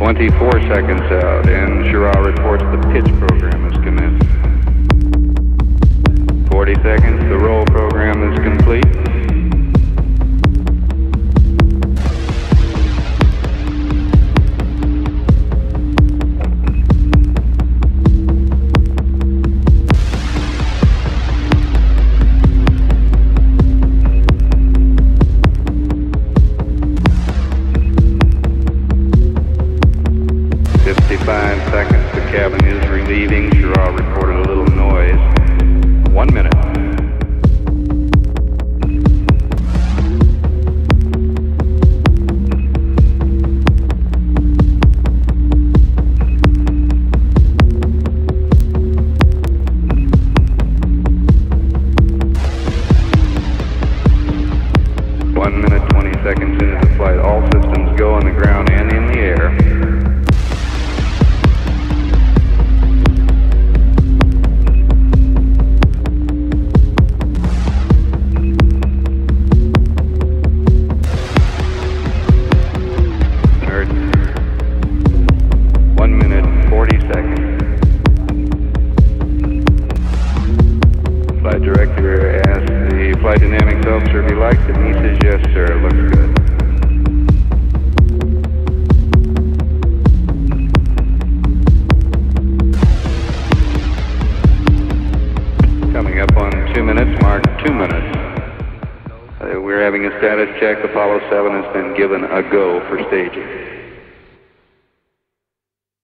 24 seconds out, and Schirra reports the pitch program is commenced. 40 seconds, the roll program is complete. The cabin is relieving. Schirra reported a little noise. 1 minute. One minute, 20 seconds into the flight. All systems go on the ground and in the air. Flight director asked the flight dynamics officer if he likes it, and he says, yes, sir, it looks good. Coming up on 2 minutes, mark 2 minutes. We're having a status check. Apollo 7 has been given a go for staging.